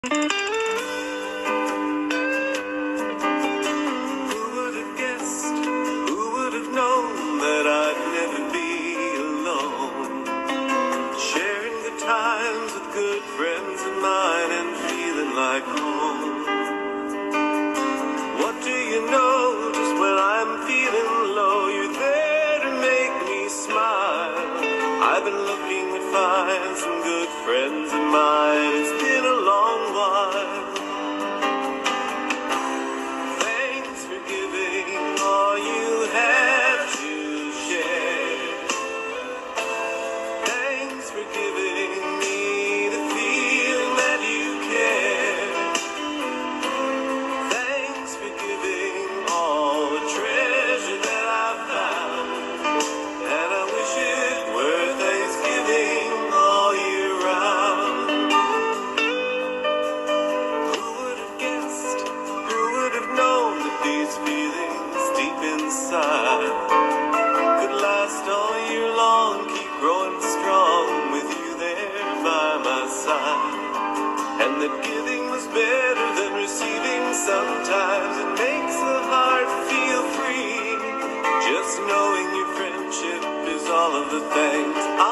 would have guessed, who would have known that I'd never be alone? Sharing good times with good friends of mine and feeling like home. What do you know, just when I'm feeling low, you're there to make me smile. I've been looking to find some good friends of mine, it's been a long while. Thanks for giving all you have to share. Thanks for giving me the feeling that you care. Thanks for giving all the treasure that I've found. And I wish it were Thanksgiving all year round. Who would have guessed, who would have known that these feelings deep inside could last all year long, keep growing strong with you there by my side. And that giving was better than receiving sometimes. It makes the heart feel free, just knowing your friendship is all of the things